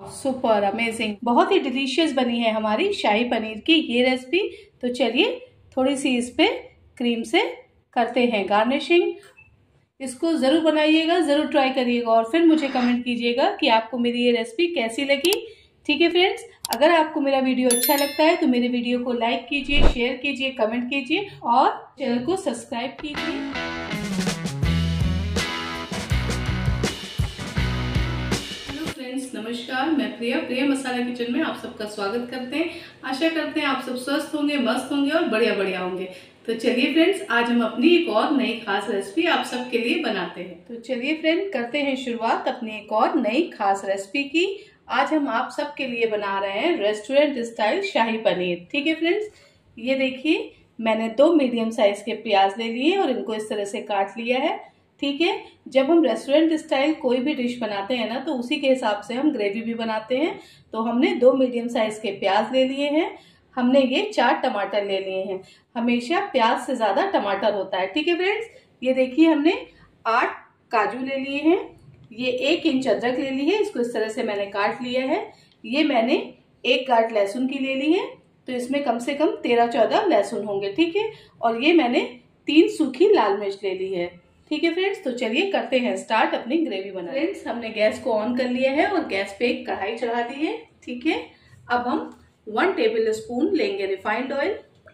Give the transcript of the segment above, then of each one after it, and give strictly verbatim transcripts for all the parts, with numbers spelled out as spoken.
Super amazing, बहुत ही delicious बनी है हमारी शाही पनीर की ये रेसिपी। तो चलिए थोड़ी सी इस पे क्रीम से करते हैं गार्निशिंग। इसको जरूर बनाइएगा, जरूर ट्राई करिएगा और फिर मुझे कमेंट कीजिएगा कि आपको मेरी ये रेसिपी कैसी लगी। ठीक है फ्रेंड्स, अगर आपको मेरा वीडियो अच्छा लगता है तो मेरे वीडियो को लाइक कीजिए, शेयर कीजिए, कमेंट कीजिए और चैनल को सब्सक्राइब कीजिए। नमस्कार, मैं प्रिया प्रिया मसाला किचन में आप सबका स्वागत करते हैं। आशा करते हैं आप सब स्वस्थ होंगे, मस्त होंगे और बढ़िया बढ़िया होंगे। तो चलिए फ्रेंड्स, आज हम अपनी एक और नई खास रेसिपी आप सबके लिए बनाते हैं। तो चलिए फ्रेंड, करते हैं शुरुआत अपनी एक और नई खास रेसिपी की। आज हम आप सबके लिए बना रहे हैं रेस्टोरेंट स्टाइल शाही पनीर। ठीक है फ्रेंड्स, ये देखिए मैंने दो मीडियम साइज के प्याज ले लिए और इनको इस तरह से काट लिया है। ठीक है, जब हम रेस्टोरेंट स्टाइल कोई भी डिश बनाते हैं ना तो उसी के हिसाब से हम ग्रेवी भी बनाते हैं। तो हमने दो मीडियम साइज के प्याज ले लिए हैं, हमने ये चार टमाटर ले लिए हैं। हमेशा प्याज से ज्यादा टमाटर होता है। ठीक है फ्रेंड्स, ये देखिए हमने आठ काजू ले लिए हैं, ये एक इंच अदरक ले ली है, इसको इस तरह से मैंने काट लिया है। ये मैंने एक गांठ लहसुन की ले ली है, तो इसमें कम से कम तेरह चौदह लहसुन होंगे। ठीक है, और ये मैंने तीन सूखी लाल मिर्च ले ली है। ठीक है फ्रेंड्स, तो चलिए करते हैं स्टार्ट अपनी ग्रेवी बनाना। फ्रेंड्स, हमने गैस को ऑन कर लिया है और गैस पे एक कढ़ाई चढ़ा दी है। ठीक है, अब हम वन टेबल स्पून लेंगे रिफाइंड ऑयल।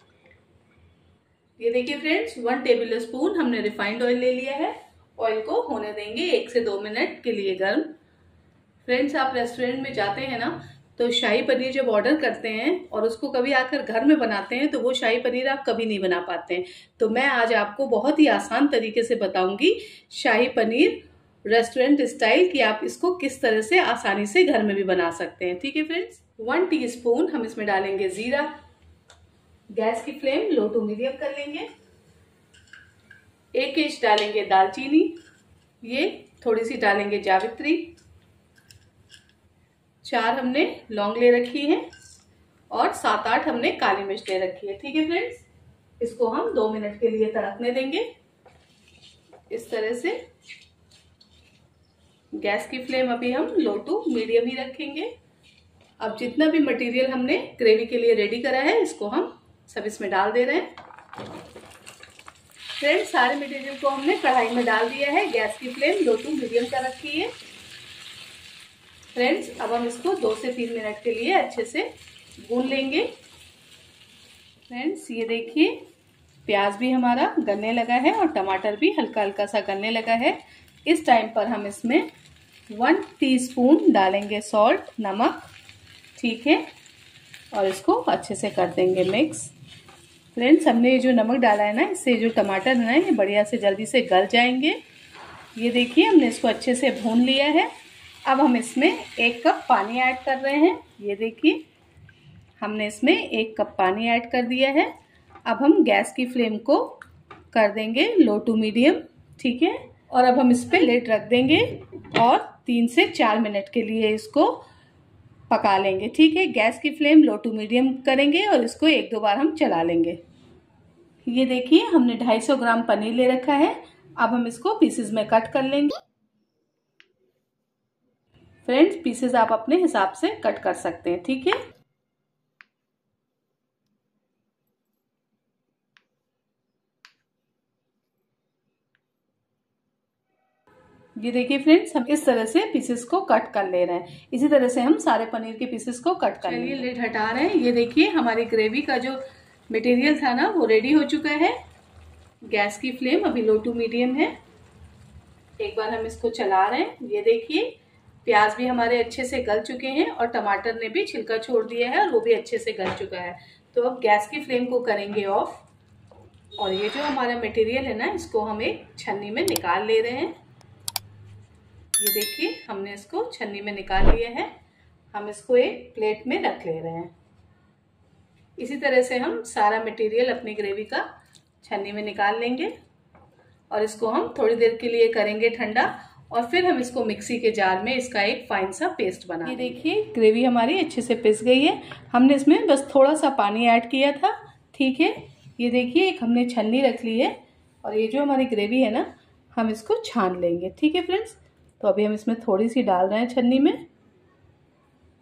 ये देखिए फ्रेंड्स, वन टेबल स्पून हमने रिफाइंड ऑयल ले लिया है। ऑयल को होने देंगे एक से दो मिनट के लिए गर्म। फ्रेंड्स, आप रेस्टोरेंट में जाते हैं ना तो शाही पनीर जब ऑर्डर करते हैं और उसको कभी आकर घर में बनाते हैं तो वो शाही पनीर आप कभी नहीं बना पाते हैं। तो मैं आज आपको बहुत ही आसान तरीके से बताऊंगी शाही पनीर रेस्टोरेंट स्टाइल कि आप इसको किस तरह से आसानी से घर में भी बना सकते हैं। ठीक है फ्रेंड्स, वन टीस्पून हम इसमें डालेंगे जीरा। गैस की फ्लेम लो टू मीडियम कर लेंगे। एक इंच डालेंगे दालचीनी, ये थोड़ी सी डालेंगे जावित्री। चार हमने लौंग ले रखी है और सात आठ हमने काली मिर्च ले रखी है। ठीक है फ्रेंड्स, इसको हम दो मिनट के लिए तड़कने देंगे इस तरह से। गैस की फ्लेम अभी हम लो टू मीडियम ही रखेंगे। अब जितना भी मटेरियल हमने ग्रेवी के लिए रेडी करा है इसको हम सब इसमें डाल दे रहे हैं। फ्रेंड्स, सारे मटेरियल को हमने कढ़ाई में डाल दिया है। गैस की फ्लेम लो टू मीडियम कर रखी है। फ्रेंड्स, अब हम इसको दो से तीन मिनट के लिए अच्छे से भून लेंगे। फ्रेंड्स, ये देखिए प्याज भी हमारा गलने लगा है और टमाटर भी हल्का हल्का सा गलने लगा है। इस टाइम पर हम इसमें वन टीस्पून डालेंगे सॉल्ट, नमक। ठीक है, और इसको अच्छे से कर देंगे मिक्स। फ्रेंड्स, हमने ये जो नमक डाला है ना, इससे जो टमाटर है ना ये बढ़िया से जल्दी से गल जाएंगे। ये देखिए हमने इसको अच्छे से भून लिया है। अब हम इसमें एक कप पानी ऐड कर रहे हैं। ये देखिए हमने इसमें एक कप पानी ऐड कर दिया है। अब हम गैस की फ्लेम को कर देंगे लो टू मीडियम। ठीक है, और अब हम इस पे लिड रख देंगे और तीन से चार मिनट के लिए इसको पका लेंगे। ठीक है, गैस की फ्लेम लो टू मीडियम करेंगे और इसको एक दो बार हम चला लेंगे। ये देखिए हमने दो सौ पचास ग्राम पनीर ले रखा है। अब हम इसको पीसेस में कट कर लेंगे। फ्रेंड्स, पीसेस आप अपने हिसाब से कट कर सकते हैं। ठीक है, ये देखिए फ्रेंड्स, हम इस तरह से पीसेस को कट कर ले रहे हैं। इसी तरह से हम सारे पनीर के पीसेस को कट कर लेंगे। चलिए लिड हटा रहे हैं। ये देखिए हमारी ग्रेवी का जो मटेरियल था ना वो रेडी हो चुका है। गैस की फ्लेम अभी लो टू मीडियम है। एक बार हम इसको चला रहे हैं। ये देखिए प्याज भी हमारे अच्छे से गल चुके हैं और टमाटर ने भी छिलका छोड़ दिया है और वो भी अच्छे से गल चुका है। तो अब गैस की फ्लेम को करेंगे ऑफ और ये जो हमारा मटेरियल है ना इसको हम एक छन्नी में निकाल ले रहे हैं। ये देखिए हमने इसको छन्नी में निकाल लिया है। हम इसको एक प्लेट में रख ले रहे हैं। इसी तरह से हम सारा मटेरियल अपनी ग्रेवी का छन्नी में निकाल लेंगे और इसको हम थोड़ी देर के लिए करेंगे ठंडा और फिर हम इसको मिक्सी के जार में इसका एक फाइन सा पेस्ट बना। ये देखिए ग्रेवी हमारी अच्छे से पिस गई है। हमने इसमें बस थोड़ा सा पानी ऐड किया था। ठीक है, ये देखिए एक हमने छन्नी रख ली है और ये जो हमारी ग्रेवी है ना हम इसको छान लेंगे। ठीक है फ्रेंड्स, तो अभी हम इसमें थोड़ी सी डाल रहे हैं छन्नी में।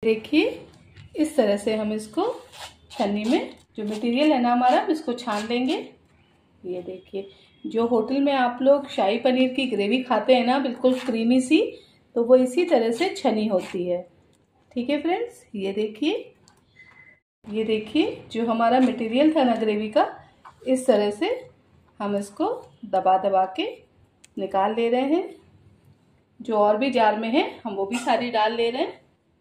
देखिए इस तरह से हम इसको छन्नी में जो मटेरियल है ना हमारा, हम इसको छान लेंगे। ये देखिए, जो होटल में आप लोग शाही पनीर की ग्रेवी खाते हैं ना, बिल्कुल क्रीमी सी, तो वो इसी तरह से छनी होती है। ठीक है फ्रेंड्स, ये देखिए ये देखिए जो हमारा मटेरियल था ना ग्रेवी का, इस तरह से हम इसको दबा दबा के निकाल ले रहे हैं। जो और भी जार में है हम वो भी सारी डाल ले रहे हैं।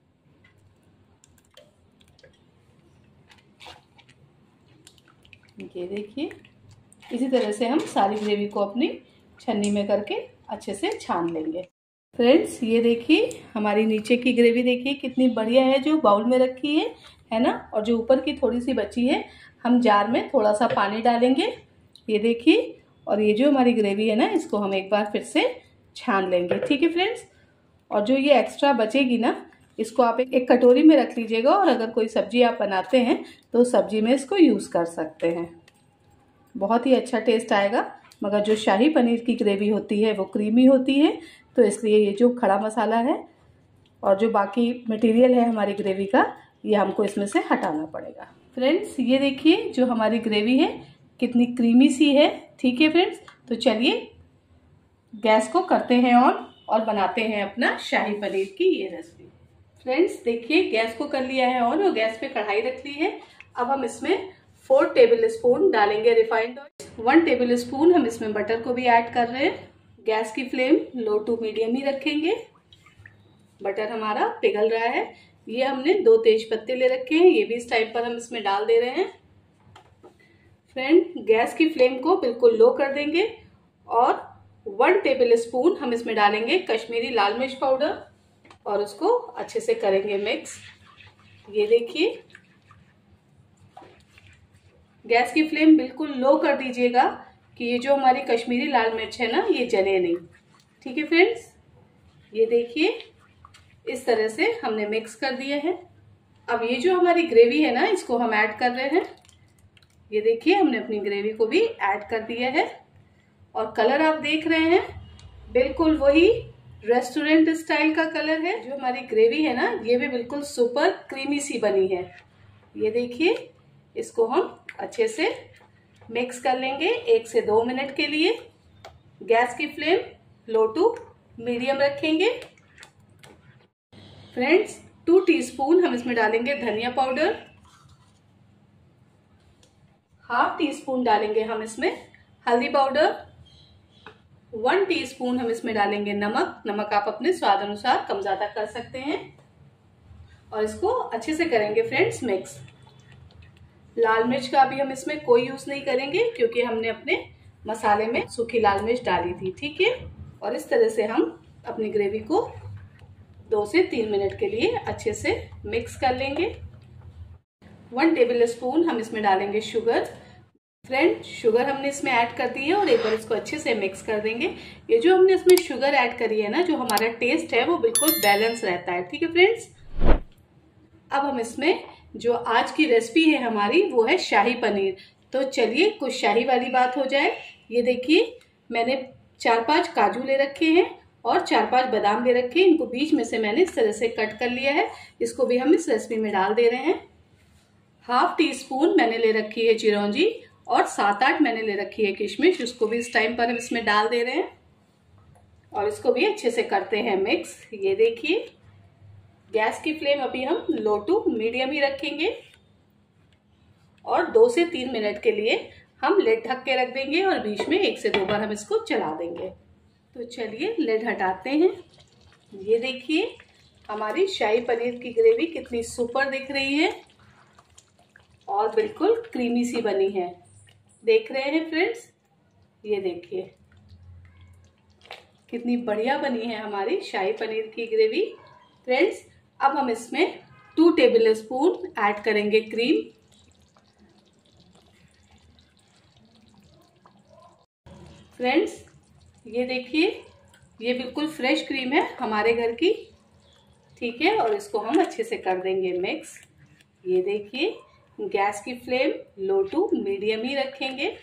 ये देखिए इसी तरह से हम सारी ग्रेवी को अपनी छन्नी में करके अच्छे से छान लेंगे। फ्रेंड्स ये देखिए हमारी नीचे की ग्रेवी देखिए कितनी बढ़िया है, जो बाउल में रखी है है ना। और जो ऊपर की थोड़ी सी बची है, हम जार में थोड़ा सा पानी डालेंगे। ये देखिए, और ये जो हमारी ग्रेवी है ना, इसको हम एक बार फिर से छान लेंगे। ठीक है फ्रेंड्स, और जो ये एक्स्ट्रा बचेगी ना, इसको आप एक, एक कटोरी में रख लीजिएगा, और अगर कोई सब्जी आप बनाते हैं तो सब्जी में इसको यूज़ कर सकते हैं। बहुत ही अच्छा टेस्ट आएगा। मगर जो शाही पनीर की ग्रेवी होती है वो क्रीमी होती है, तो इसलिए ये जो खड़ा मसाला है और जो बाकी मटेरियल है हमारी ग्रेवी का, ये हमको इसमें से हटाना पड़ेगा। फ्रेंड्स ये देखिए जो हमारी ग्रेवी है कितनी क्रीमी सी है। ठीक है फ्रेंड्स, तो चलिए गैस को करते हैं ऑन और बनाते हैं अपना शाही पनीर की ये रेसिपी। फ्रेंड्स देखिए गैस को कर लिया है ऑन और गैस पे कढ़ाई रख ली है। अब हम इसमें फोर टेबल स्पून डालेंगे refined oil. One tablespoon हम इसमें बटर को भी ऐड कर रहे हैं। गैस की फ्लेम लो टू मीडियम ही रखेंगे। बटर हमारा पिघल रहा है। ये हमने दो तेज पत्ते ले रखे हैं, ये भी इस टाइम पर हम इसमें डाल दे रहे हैं। फ्रेंड गैस की फ्लेम को बिल्कुल लो कर देंगे और वन टेबल स्पून हम इसमें डालेंगे कश्मीरी लाल मिर्च पाउडर और उसको अच्छे से करेंगे मिक्स। ये देखिए गैस की फ्लेम बिल्कुल लो कर दीजिएगा कि ये जो हमारी कश्मीरी लाल मिर्च है ना, ये जले नहीं। ठीक है फ्रेंड्स, ये देखिए इस तरह से हमने मिक्स कर दिया है। अब ये जो हमारी ग्रेवी है ना, इसको हम ऐड कर रहे हैं। ये देखिए हमने अपनी ग्रेवी को भी ऐड कर दिया है और कलर आप देख रहे हैं बिल्कुल वही रेस्टोरेंट स्टाइल का कलर है। जो हमारी ग्रेवी है ना, ये भी बिल्कुल सुपर क्रीमी सी बनी है। ये देखिए, इसको हम अच्छे से मिक्स कर लेंगे एक से दो मिनट के लिए। गैस की फ्लेम लो टू मीडियम रखेंगे। फ्रेंड्स टू टीस्पून हम इसमें डालेंगे धनिया पाउडर। हाफ टी स्पून डालेंगे हम इसमें हल्दी पाउडर। वन टीस्पून हम इसमें डालेंगे नमक। नमक आप अपने स्वाद अनुसार कम ज्यादा कर सकते हैं और इसको अच्छे से करेंगे फ्रेंड्स मिक्स। लाल मिर्च का अभी हम इसमें कोई यूज नहीं करेंगे क्योंकि हमने अपने मसाले में सूखी लाल मिर्च डाली थी। ठीक है, और इस तरह से हम अपनी ग्रेवी को दो से तीन मिनट के लिए अच्छे से मिक्स कर लेंगे। वन टेबल स्पून हम इसमें डालेंगे शुगर। फ्रेंड शुगर हमने इसमें ऐड कर दी है और एक बार इसको अच्छे से मिक्स कर देंगे। ये जो हमने इसमें शुगर ऐड करी है ना, जो हमारा टेस्ट है वो बिल्कुल बैलेंस रहता है। ठीक है फ्रेंड्स, अब हम इसमें जो आज की रेसिपी है हमारी वो है शाही पनीर। तो चलिए कुछ शाही वाली बात हो जाए। ये देखिए मैंने चार पांच काजू ले रखे हैं और चार पांच बादाम ले रखे हैं। इनको बीच में से मैंने इस तरह से कट कर लिया है। इसको भी हम इस रेसिपी में डाल दे रहे हैं। हाफ टी स्पून मैंने ले रखी है चिरौंजी और सात आठ मैंने ले रखी है किशमिश। उसको भी इस टाइम पर हम इसमें डाल दे रहे हैं और इसको भी अच्छे से करते हैं मिक्स। ये देखिए गैस की फ्लेम अभी हम लो टू मीडियम ही रखेंगे और दो से तीन मिनट के लिए हम लिड ढक के रख देंगे और बीच में एक से दो बार हम इसको चला देंगे। तो चलिए लिड हटाते हैं। ये देखिए हमारी शाही पनीर की ग्रेवी कितनी सुपर दिख रही है और बिल्कुल क्रीमी सी बनी है। देख रहे हैं फ्रेंड्स, ये देखिए कितनी बढ़िया बनी है हमारी शाही पनीर की ग्रेवी। फ्रेंड्स अब हम इसमें टू टेबल स्पून ऐड करेंगे क्रीम। फ्रेंड्स ये देखिए ये बिल्कुल फ्रेश क्रीम है हमारे घर की। ठीक है, और इसको हम अच्छे से कर देंगे मिक्स। ये देखिए गैस की फ्लेम लो टू मीडियम ही रखेंगे।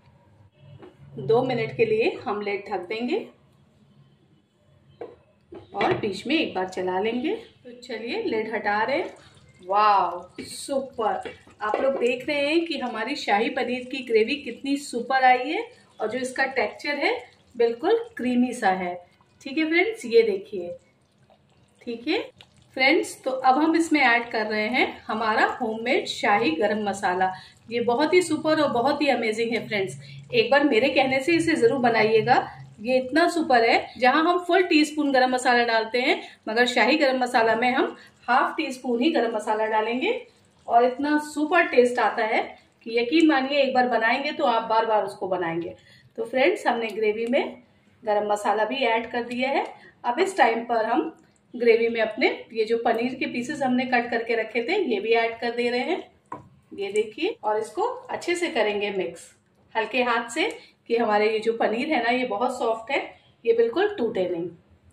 दो मिनट के लिए हम लिड ढक देंगे। और बीच में एक बार चला लेंगे। तो चलिए लिड हटा रहे हैं। वाह सुपर, आप लोग देख रहे हैं कि हमारी शाही पनीर की ग्रेवी कितनी सुपर आई है और जो इसका टेक्सचर है बिल्कुल क्रीमी सा है। ठीक है फ्रेंड्स, ये देखिए। ठीक है फ्रेंड्स, तो अब हम इसमें ऐड कर रहे हैं हमारा होममेड शाही गरम मसाला। ये बहुत ही सुपर और बहुत ही अमेजिंग है फ्रेंड्स। एक बार मेरे कहने से इसे जरूर बनाइएगा। ये इतना सुपर है, जहां हम फुल टी स्पून गरम मसाला डालते हैं, मगर शाही गरम मसाला में हम हाफ टी स्पून ही गरम मसाला डालेंगे और इतना सुपर टेस्ट आता है कि यकीन मानिए एक बार बनाएंगे तो आप बार बार उसको बनाएंगे। तो फ्रेंड्स, हमने ग्रेवी में गरम मसाला भी ऐड कर दिया है। अब इस टाइम पर हम ग्रेवी में अपने ये जो पनीर के पीसेस हमने कट करके रखे थे ये भी ऐड कर दे रहे हैं। ये देखिए, और इसको अच्छे से करेंगे मिक्स हल्के हाथ से कि हमारे ये जो पनीर है ना ये बहुत सॉफ्ट है, ये बिल्कुल टूटे नहीं।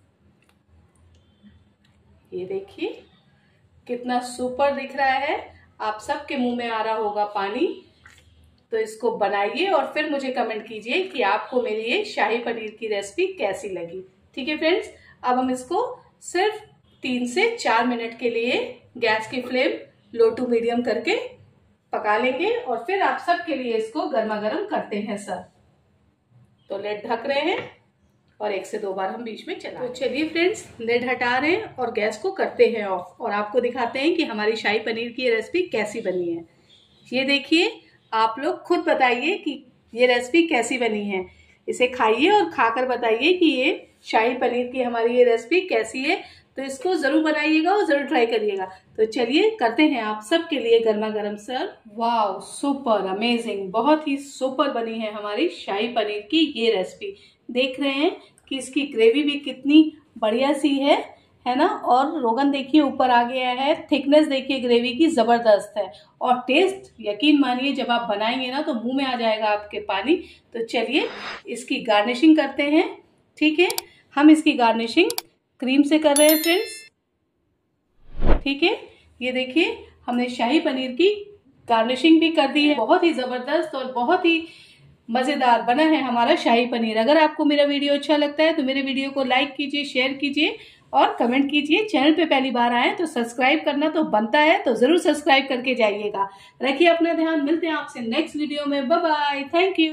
ये देखिए कितना सुपर दिख रहा है, आप सबके मुंह में आ रहा होगा पानी। तो इसको बनाइए और फिर मुझे कमेंट कीजिए कि आपको मेरी ये शाही पनीर की रेसिपी कैसी लगी। ठीक है फ्रेंड्स, अब हम इसको सिर्फ तीन से चार मिनट के लिए गैस की फ्लेम लो टू मीडियम करके पका लेंगे और फिर आप सबके लिए इसको गर्मा गर्म करते हैं सर। तो लिड ढक रहे हैं और एक से दो बार हम बीच में चला। तो चलिए फ्रेंड्स, लिड हटा रहे हैं और गैस को करते हैं ऑफ और आपको दिखाते हैं कि हमारी शाही पनीर की रेसिपी कैसी बनी है। ये देखिए, आप लोग खुद बताइए कि ये रेसिपी कैसी बनी है। इसे खाइए और खाकर बताइए कि ये शाही पनीर की हमारी ये रेसिपी कैसी है। तो इसको जरूर बनाइएगा और जरूर ट्राई करिएगा। तो चलिए करते हैं आप सबके लिए गर्मा गर्म सर्व। वाह सुपर अमेजिंग, बहुत ही सुपर बनी है हमारी शाही पनीर की ये रेसिपी। देख रहे हैं कि इसकी ग्रेवी भी कितनी बढ़िया सी है है ना, और रोगन देखिए ऊपर आ गया है। थिकनेस देखिए ग्रेवी की जबरदस्त है और टेस्ट यकीन मानिए जब आप बनाएंगे ना तो मुंह में आ जाएगा आपके पानी। तो चलिए इसकी गार्निशिंग करते हैं। ठीक है, हम इसकी गार्निशिंग क्रीम से कर रहे हैं फ्रेंड्स। ठीक है, ये देखिए हमने शाही पनीर की गार्निशिंग भी कर दी है। बहुत ही जबरदस्त और बहुत ही मजेदार बना है हमारा शाही पनीर। अगर आपको मेरा वीडियो अच्छा लगता है तो मेरे वीडियो को लाइक कीजिए, शेयर कीजिए और कमेंट कीजिए। चैनल पे पहली बार आए तो सब्सक्राइब करना तो बनता है, तो जरूर सब्सक्राइब करके जाइएगा। रखिए अपना ध्यान, मिलते हैं आपसे नेक्स्ट वीडियो में। Bye bye, thank you.